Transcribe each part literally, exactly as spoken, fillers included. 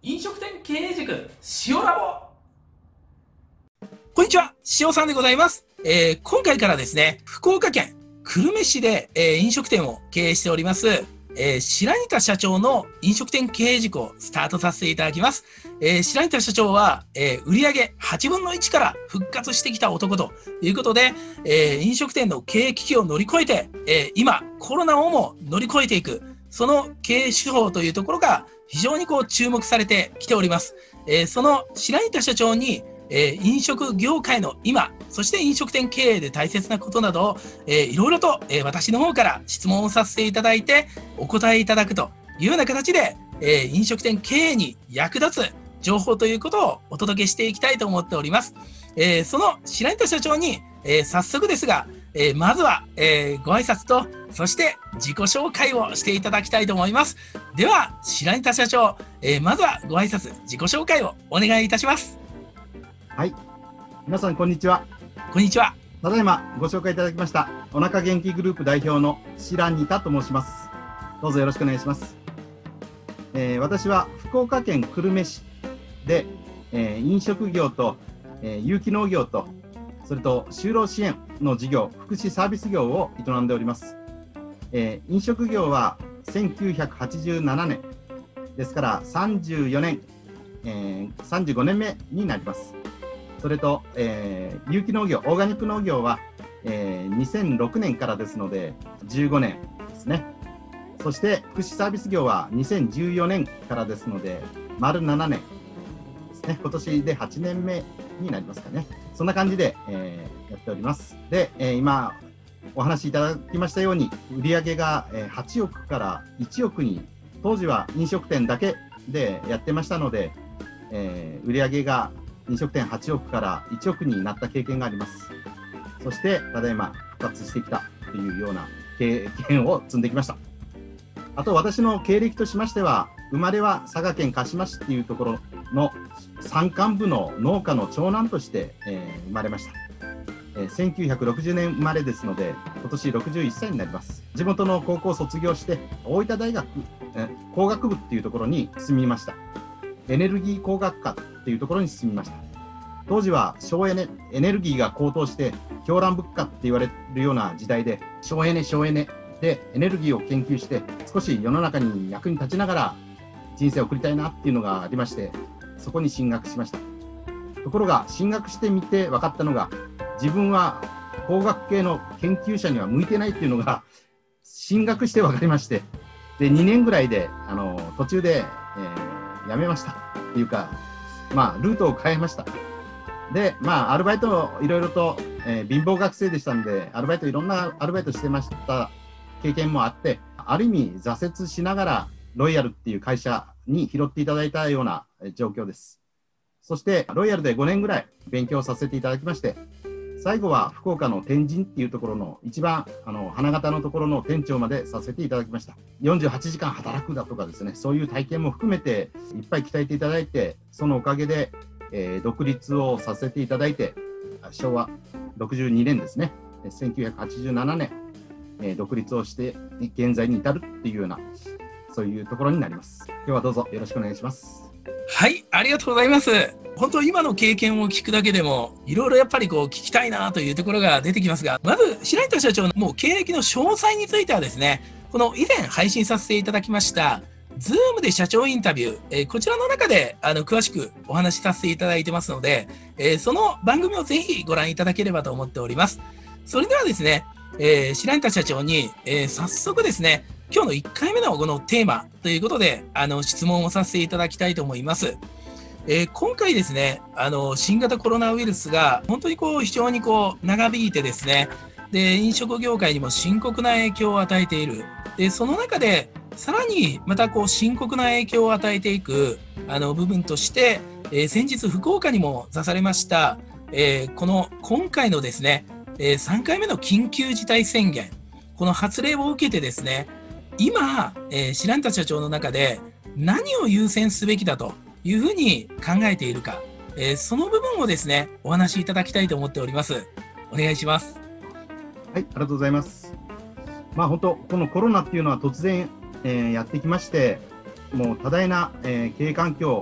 飲食店経営塾塩ラボ。 こんにちは、塩さんでございます。えー、今回からですね、福岡県久留米市で、えー、飲食店を経営しております、えー、白仁田社長の飲食店経営塾をスタートさせていただきます。えー、白仁田社長は、えー、売上はちぶんのいちから復活してきた男ということで、えー、飲食店の経営危機を乗り越えて、えー、今コロナをも乗り越えていく、その経営手法というところが非常にこう注目されてきております。えー、その白仁田社長にえー、飲食業界の今、そして飲食店経営で大切なことなどを、えー、いろいろと、えー、私の方から質問をさせていただいてお答えいただくというような形で、えー、飲食店経営に役立つ情報ということをお届けしていきたいと思っております。えー、その白仁田社長に、えー、早速ですが、えー、まずは、えー、ご挨拶とそして自己紹介をしていただきたいと思います。では白仁田社長、えー、まずはご挨拶自己紹介をお願いいたします。 はい、皆さんこんにちは。 こんにちは。 ただいまご紹介いただきましたおなか元気グループ代表の白仁田と申します。どうぞよろしくお願いします。えー、私は福岡県久留米市で、えー、飲食業と、えー、有機農業とそれと就労支援の事業、福祉サービス業を営んでおります。えー、飲食業はせんきゅうひゃくはちじゅうななねんですからさんじゅうよねん、えー、さんじゅうごねんめになります。それと、えー、有機農業、オーガニック農業は、えー、にせんろくねんからですのでじゅうごねんですね。そして福祉サービス業はにせんじゅうよねんからですので丸ななねんですね。今年ではちねんめになりますかね。そんな感じで、えー、やっております。で、えー、今お話しいただきましたように売上がはちおくからいちおくに、当時は飲食店だけでやってましたので、えー、売上が飲食店はちおくからいちおくになった経験があります。そしてただいま復活してきたというような経験を積んできました。あと私の経歴としましては、生まれは佐賀県鹿島市っていうところの山間部の農家の長男として、えー、生まれました。えー、せんきゅうひゃくろくじゅうねん生まれですので今年ろくじゅういっさいになります。地元の高校を卒業して大分大学、えー、工学部っていうところに進みました。エネルギー工学科っていうところに進みました。当時は省エネ、エネルギーが高騰して狂乱物価って言われるような時代で、省エネ省エネでエネルギーを研究して少し世の中に役に立ちながら人生を送りたいなっていうのがありまして、そこに進学しました。ところが進学してみて分かったのが、自分は工学系の研究者には向いてないっていうのが進学して分かりまして、でにねんぐらいであの途中で、えー辞めましたっていうか、まあルートを変えました。で、まあアルバイトいろいろと、えー、貧乏学生でしたんで、アルバイトいろんなアルバイトしてました経験もあって、ある意味挫折しながらロイヤルっていう会社に拾っていただいたような状況です。そしてロイヤルでごねんぐらい勉強させていただきまして、最後は福岡の天神っていうところの一番あの花形のところの店長までさせていただきました。よんじゅうはちじかん働くだとかですね、そういう体験も含めていっぱい鍛えていただいて、そのおかげで、えー、独立をさせていただいて、しょうわろくじゅうにねんですね、せんきゅうひゃくはちじゅうななねん、えー、独立をして現在に至るっていうような、そういうところになります。今日はどうぞよろしくお願いします。 はい、ありがとうございます。本当今の経験を聞くだけでもいろいろやっぱりこう聞きたいなというところが出てきますが、まず白仁田社長のもう経歴の詳細についてはですね、この以前配信させていただきましたズームで社長インタビュー、えー、こちらの中であの詳しくお話しさせていただいてますので、えー、その番組をぜひご覧いただければと思っております。それではですね、えー、白仁田社長に、えー、早速ですね、今日のいっかいめのこのテーマということであの質問をさせていただきたいと思います。えー、今回ですね、あの新型コロナウイルスが本当にこう非常にこう長引いてですね、で飲食業界にも深刻な影響を与えている。でその中でさらにまたこう深刻な影響を与えていくあの部分として、えー、先日福岡にも出されました、えー、この今回のですね、えー、さんかいめの緊急事態宣言、この発令を受けてですね、今、えー、白仁田社長の中で何を優先すべきだというふうに考えているか、えー、その部分をですねお話しいただきたいと思っております。お願いします。 はい、ありがとうございます。まあ本当このコロナっていうのは突然、えー、やってきまして、もう多大な、えー、経営環境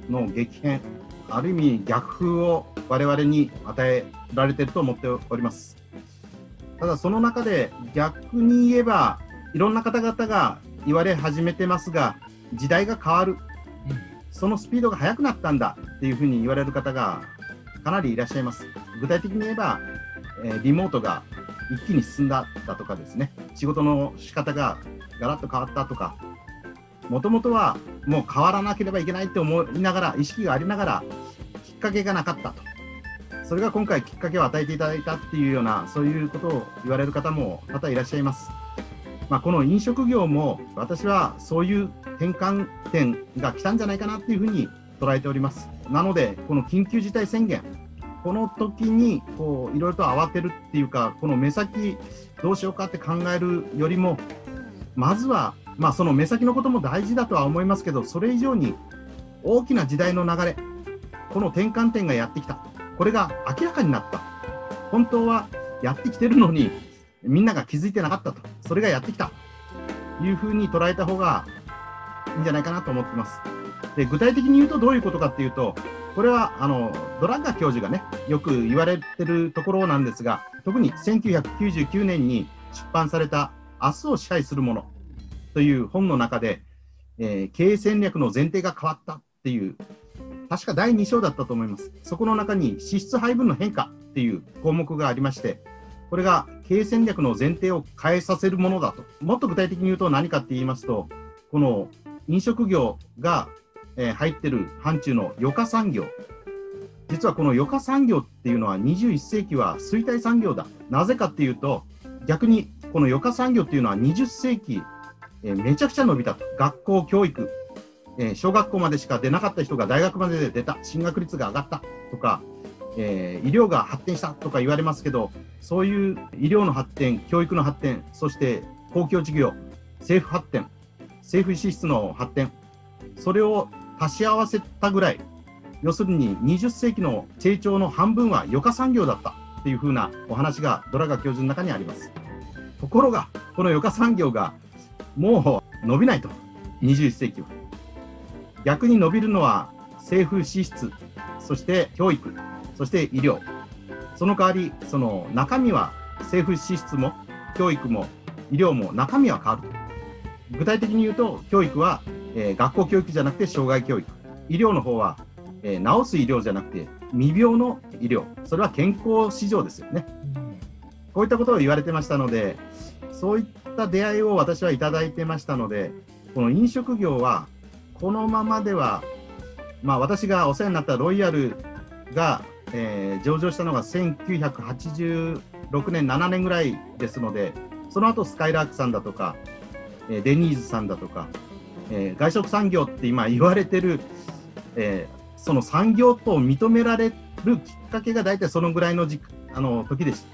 の激変、ある意味逆風を我々に与えられていると思っております。ただその中で逆に言えば、いろんな方々が言われ始めてますが、時代が変わる、そのスピードが速くなったんだっていうふうに言われる方がかなりいらっしゃいます。具体的に言えば、えー、リモートが一気に進んだだとかですね、仕事の仕方がガラッと変わったとか、もともとはもう変わらなければいけないって思いながら、意識がありながらきっかけがなかったと。それが今回きっかけを与えていただいたっていうような、そういうことを言われる方も多々いらっしゃいます。まあ、この飲食業も私はそういう転換点が来たんじゃないかなっていうふうに捉えております。なのでこの緊急事態宣言、この時にこういろいろと慌てるっていうか、この目先どうしようかって考えるよりも、まずはまあその目先のことも大事だとは思いますけど、それ以上に大きな時代の流れ、この転換点がやってきた、これが明らかになった、本当はやってきてるのにみんなが気づいてなかったと、それがやってきたというふうに捉えた方がいいんじゃないかなと思ってます。で、具体的に言うとどういうことかっていうと、これはあのドラッガー教授がね、よく言われてるところなんですが、特にせんきゅうひゃくきゅうじゅうきゅうねんに出版された明日を支配するものという本の中で、えー、経営戦略の前提が変わったっていう、確かだいに章だったと思います。そこの中に支出配分の変化っていう項目がありまして、これが経営戦略の前提を変えさせるものだと。もっと具体的に言うと何かって言いますと、この飲食業が、えー、入ってる範疇の余暇産業、実はこの余暇産業っていうのはにじゅういっせいきは衰退産業だ。なぜかっていうと、逆にこの余暇産業っていうのはにじゅっせいき、えー、めちゃくちゃ伸びたと。学校教育、えー、小学校までしか出なかった人が大学までで出た、進学率が上がったとか、えー、医療が発展したとか言われますけど、そういう医療の発展、教育の発展、そして公共事業、政府発展、政府支出の発展、それを足し合わせたぐらい、要するににじゅっせいきの成長の半分は余暇産業だったっていうふうなお話がドラガー教授の中にあります。ところが、この余暇産業がもう伸びないと、にじゅういっせいきは。逆に伸びるのは政府支出、そして教育、そして医療。その代わり、その中身は政府支出も教育も医療も中身は変わると。具体的に言うと、教育は、えー、学校教育じゃなくて障害教育。医療の方は、えー、治す医療じゃなくて未病の医療。それは健康市場ですよね。こういったことを言われてましたので、そういった出会いを私はいただいてましたので、この飲食業はこのままでは、まあ、私がお世話になったロイヤルが、えー、上場したのがせんきゅうひゃくはちじゅうろくねん、ななねんぐらいですので、その後スカイラークさんだとか、えー、デニーズさんだとか、えー、外食産業って今言われてる、えー、その産業と認められるきっかけが大体そのぐらいの時あの時でした。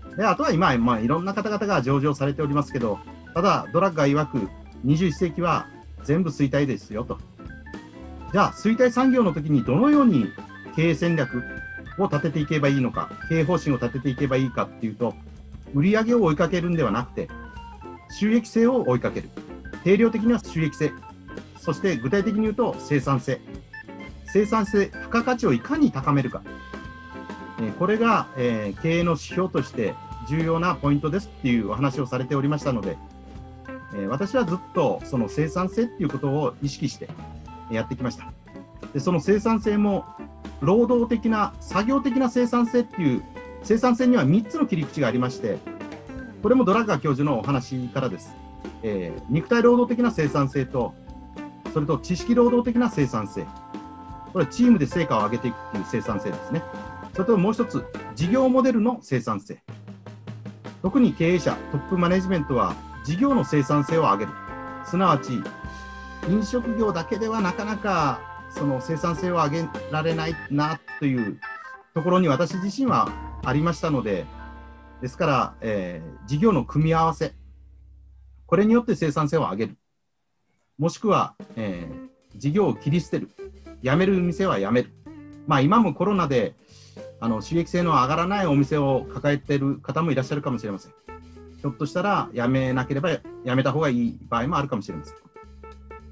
で、あとは今、まあ、いろんな方々が上場されておりますけど、ただドラッガー曰くにじゅういっせいきは全部衰退ですよと。じゃあ衰退産業の時にどのように経営戦略を立てていけばいいのか、経営方針を立てていけばいいかっていうと、売上を追いかけるんではなくて、収益性を追いかける。定量的には収益性、そして具体的に言うと生産性。生産性、付加価値をいかに高めるか。これが、えー、経営の指標として重要なポイントですっていうお話をされておりましたので、えー、私はずっとその生産性っていうことを意識してやってきました。で、その生産性も労働的な、作業的な生産性っていう、生産性にはみっつの切り口がありまして、これもドラッガー教授のお話からです。えー、肉体労働的な生産性と、それと知識労働的な生産性。これはチームで成果を上げていくっていう生産性ですね。それともう一つ、事業モデルの生産性。特に経営者、トップマネジメントは事業の生産性を上げる。すなわち、飲食業だけではなかなかその生産性を上げられないなというところに私自身はありましたので、ですから、えー、事業の組み合わせ、これによって生産性を上げる。もしくは、えー、事業を切り捨てる。辞める店は辞める。まあ今もコロナであの収益性の上がらないお店を抱えている方もいらっしゃるかもしれません。ひょっとしたら辞めなければ辞めた方がいい場合もあるかもしれません。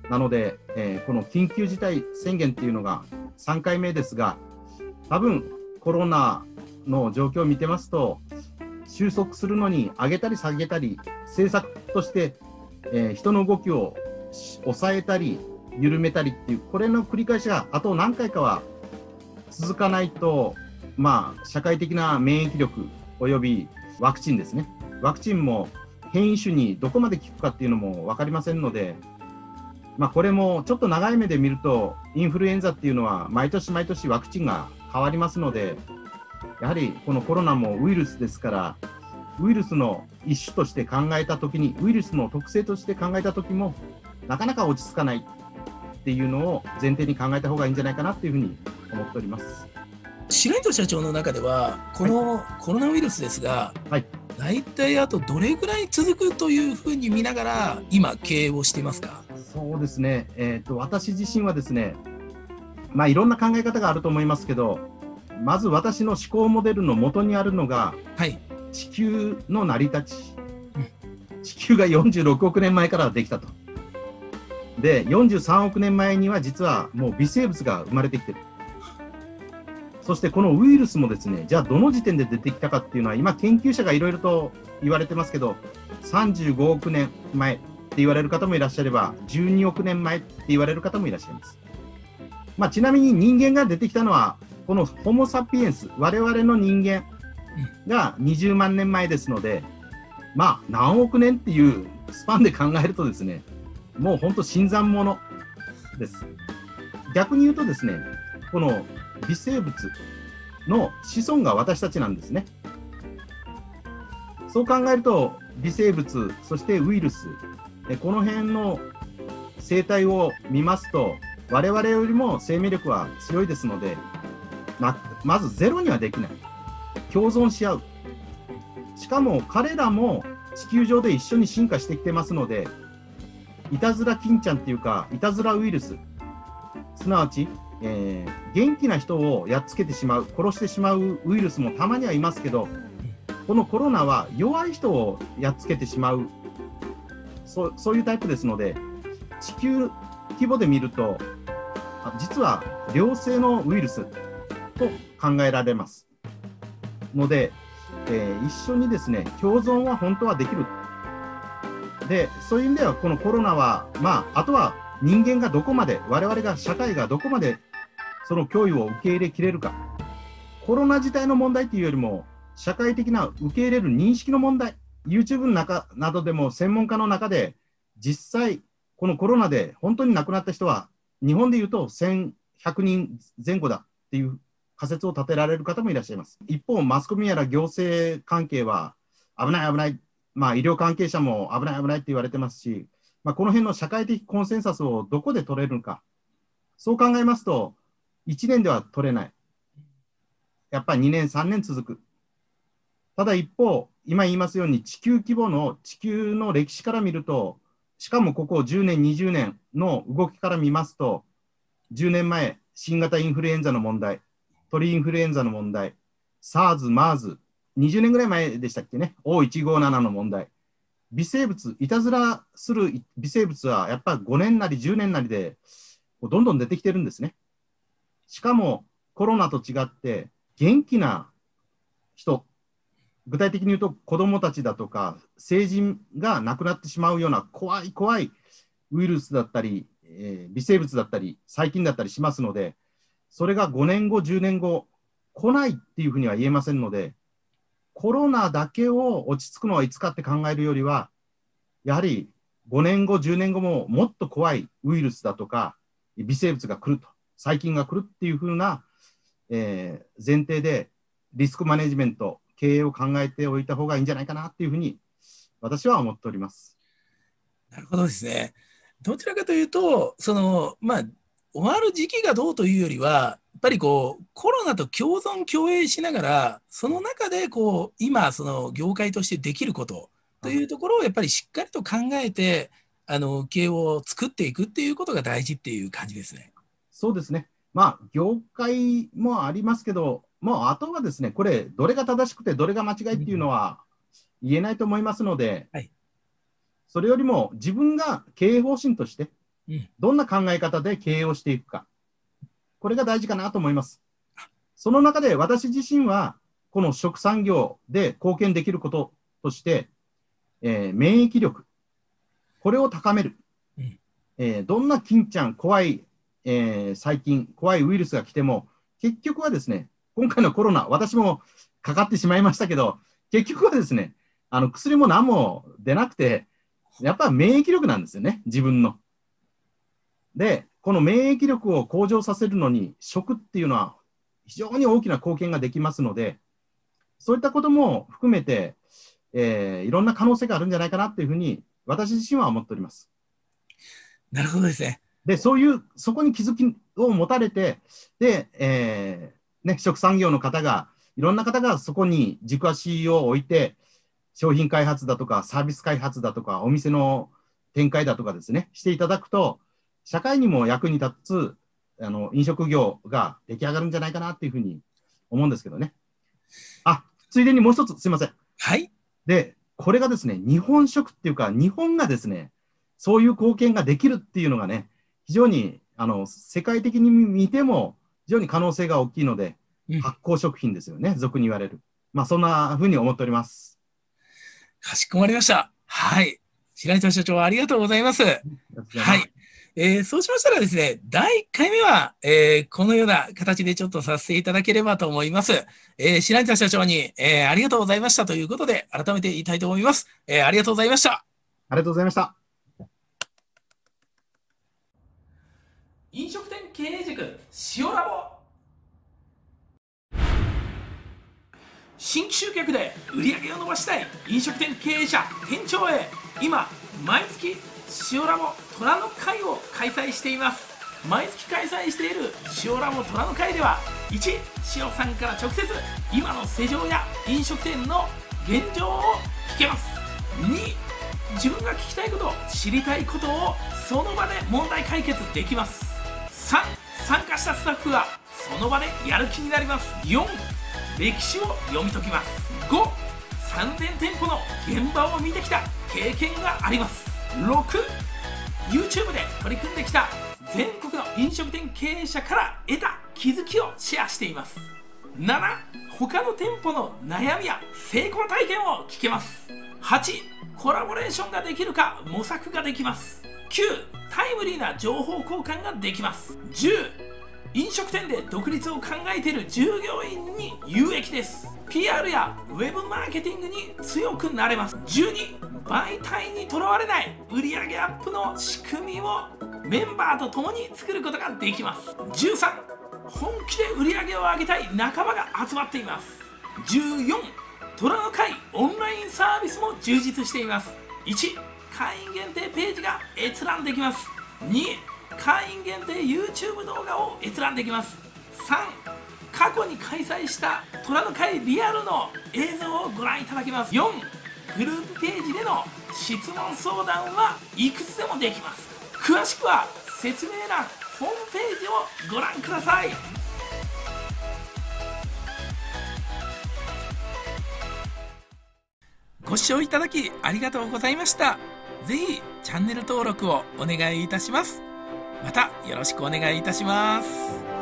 なので、えーこの緊急事態宣言っていうのがさんかいめですが、多分コロナの状況を見てますと、収束するのに上げたり下げたり、政策として、えー人の動きを抑えたり緩めたりっていう、これの繰り返しがあと何回かは続かないと、まあ、社会的な免疫力およびワクチンですね、ワクチンも変異種にどこまで効くかっていうのも分かりませんので、まあ、これもちょっと長い目で見ると、インフルエンザっていうのは毎年毎年ワクチンが変わりますので、やはりこのコロナもウイルスですから、ウイルスの一種として考えたときに、ウイルスの特性として考えたときも、なかなか落ち着かないっていうのを前提に考えた方がいいんじゃないかなというふうに思っております。 白糸社長の中では、このコロナウイルスですが、 はい、 大体あとどれぐらい続くというふうに見ながら、今、経営をしていますか？ そうですね、えーと、私自身はですね、まあ、いろんな考え方があると思いますけど、まず私の思考モデルの元にあるのが、 はい、 地球の成り立ち、地球がよんじゅうろくおくねんまえからできたと。で、よんじゅうさんおくねんまえには実はもう微生物が生まれてきてる。そしてこのウイルスもですね、じゃあどの時点で出てきたかっていうのは、今研究者がいろいろと言われてますけど、さんじゅうごおくねんまえって言われる方もいらっしゃれば、じゅうにおくねんまえって言われる方もいらっしゃいます。まあ、ちなみに人間が出てきたのは、このホモ・サピエンス、我々の人間がにじゅうまんねんまえですので、まあ何億年っていうスパンで考えるとですね、もう本当新参者です。逆に言うとですね、この微生物の子孫が私たちなんですね。そう考えると、微生物、そしてウイルス、この辺の生態を見ますと、我々よりも生命力は強いですので、ままずゼロにはできない。共存し合う。しかも彼らも地球上で一緒に進化してきてますので、いたずら菌ちゃんっていうか、いたずらウイルス、すなわち、えー、元気な人をやっつけてしまう、殺してしまうウイルスもたまにはいますけど、このコロナは弱い人をやっつけてしまう、そ、そういうタイプですので、地球規模で見ると、実は良性のウイルスと考えられますので、えー、一緒にですね、共存は本当はできる。で、そういう意味では、このコロナは、まあ、あとは人間がどこまで、我々が、社会がどこまでその脅威を受け入れきれるか。コロナ自体の問題というよりも、社会的な受け入れる認識の問題。YouTube の中などでも専門家の中で、実際、このコロナで本当に亡くなった人は、日本でいうとせんひゃくにんぜん後だっていう仮説を立てられる方もいらっしゃいます。一方、マスコミやら行政関係は、危ない危ない、まあ、医療関係者も危ない危ないって言われてますし、まあ、この辺の社会的コンセンサスをどこで取れるのか、そう考えますと、いちねんでは取れない。やっぱりにねん、さんねん続く。ただ一方、今言いますように、地球規模の地球の歴史から見ると、しかもここじゅうねん、にじゅうねんの動きから見ますと、じゅうねんまえ、新型インフルエンザの問題、鳥インフルエンザの問題、SARS、MERS、にじゅうねんぐらい前でしたっけね、オーいちごーなな の問題。微生物、いたずらする微生物はやっぱりごねんなりじゅうねんなりでどんどん出てきてるんですね。しかもコロナと違って元気な人、具体的に言うと子どもたちだとか成人が亡くなってしまうような怖い怖いウイルスだったり、えー、微生物だったり細菌だったりしますので、それがごねんご、じゅうねんご来ないっていうふうには言えませんので、コロナだけを落ち着くのはいつかって考えるよりは、やはりごねんご、じゅうねんごももっと怖いウイルスだとか微生物が来ると、細菌が来るっていうふうな、えー、前提でリスクマネジメント、経営を考えておいた方がいいんじゃないかなっていうふうに私は思っております。 なるほどですね。どちらかというと、そのまあ終わる時期がどうというよりは、やっぱりこうコロナと共存共栄しながら、その中でこう今その業界としてできることというところをやっぱりしっかりと考えて、あの経営を作っていくっていうことが大事っていう感じですね。 そうですね。まあ業界もありますけど、もうあとはですね、これどれが正しくてどれが間違いっていうのは言えないと思いますので、 はい、 それよりも自分が経営方針としてうん、 どんな考え方で経営をしていくか。これが大事かなと思います。その中で私自身は、この食産業で貢献できることとして、えー、免疫力。これを高める。うん、えー、どんな金ちゃん、怖い、えー、細菌、怖いウイルスが来ても、結局はですね、今回のコロナ、私もかかってしまいましたけど、結局はですね、あの薬も何も出なくて、やっぱり免疫力なんですよね、自分の。で、この免疫力を向上させるのに、食っていうのは非常に大きな貢献ができますので、そういったことも含めて、えー、いろんな可能性があるんじゃないかなっていうふうに、私自身は思っております。 なるほどですね。 で、そういう、そこに気づきを持たれて、で、えーね、食産業の方が、いろんな方がそこに軸足を置いて、商品開発だとか、サービス開発だとか、お店の展開だとかですね、していただくと、社会にも役に立つあの飲食業が出来上がるんじゃないかなっていうふうに思うんですけどね。あ、ついでにもう一つ、すいません。 はい。 で、これがですね、日本食っていうか、日本がですね、そういう貢献ができるっていうのがね、非常にあの世界的に見ても非常に可能性が大きいので、うん、発酵食品ですよね、俗に言われる。まあ、そんなふうに思っております。 かしこまりました。はい。白糸社長、ありがとうございます。はい。えー、そうしましたらですね、だいいっかいめは、えー、このような形でちょっとさせていただければと思います。えー、白糸社長に、えー、ありがとうございましたということで、改めて言いたいと思います。えー、ありがとうございました。 ありがとうございました。 飲食店経営塾塩ラボ。新規集客で売り上げを伸ばしたい飲食店経営者店長へ、今毎月塩ラボ虎の会を開催しています。毎月開催している塩ラボ虎の会では、いち塩さんから直接今の世情や飲食店の現状を聞けます。に自分が聞きたいこと、知りたいことをその場で問題解決できます。さん参加したスタッフがその場でやる気になります。よん歴史を読み解きます。ごさんぜんてんぽの現場を見てきた経験があります。ろく YouTube で取り組んできた全国の飲食店経営者から得た気づきをシェアしています。なな他の店舗の悩みや成功体験を聞けます。はちコラボレーションができるか模索ができます。きゅうタイムリーな情報交換ができます。じゅう飲食店で独立を考えている従業員に有益です。 ピーアール やウェブマーケティングに強くなれます。じゅうに媒体にとらわれない売上アップの仕組みをメンバーと共に作ることができます。じゅうさん本気で売上を上げたい仲間が集まっています。じゅうよん虎の会オンラインサービスも充実しています。いち会員限定ページが閲覧できます。に会員限定 YouTube 動画を閲覧できます。さん過去に開催した虎の会リアルの映像をご覧いただけます。よんグループページでの質問相談はいくつでもできます。詳しくは説明欄ホームページをご覧ください。 ご視聴いただきありがとうございました。ぜひチャンネル登録をお願いいたします。またよろしくお願いいたします。